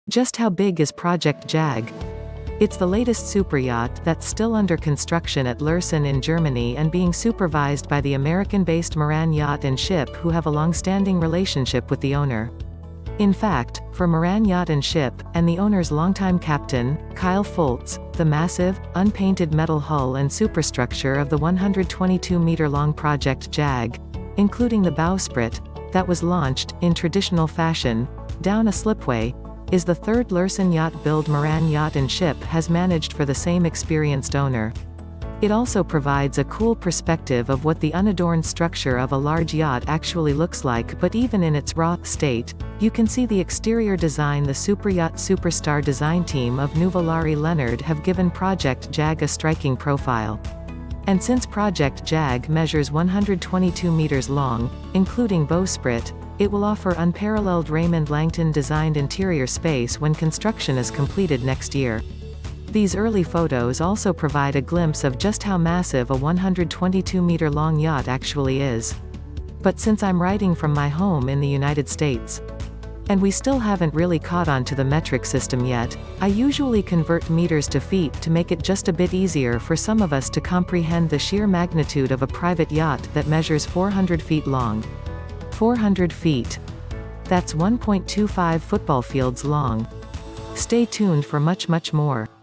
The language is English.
Just how big is Project JAG? It's the latest superyacht that's still under construction at Lürssen in Germany and being supervised by the American-based Moran Yacht Ship, who have a long-standing relationship with the owner. In fact, for Moran Yacht Ship, and the owner's longtime captain, Kyle Fultz, the massive, unpainted metal hull and superstructure of the 122-meter-long Project JAG, including the bowsprit, that was launched, in traditional fashion, down a slipway, is the third Lürssen-yacht-built Moran Yacht Ship has managed for the same experienced owner. It also provides a cool perspective of what the unadorned structure of a large yacht actually looks like, but even in its raw state, you can see the exterior design. The Superyacht Superstar design team of Nuvolari-Lenard have given Project JAG a striking profile. And since Project JAG measures 122 meters long, including bowsprit, it will offer unparalleled Reymond Langton-designed interior space when construction is completed next year. These early photos also provide a glimpse of just how massive a 122-meter-long yacht actually is. But since I'm writing from my home in the United States, and we still haven't really caught on to the metric system yet, I usually convert meters to feet to make it just a bit easier for some of us to comprehend the sheer magnitude of a private yacht that measures 400 feet long. 400 feet. That's 1.25 football fields long. Stay tuned for much more.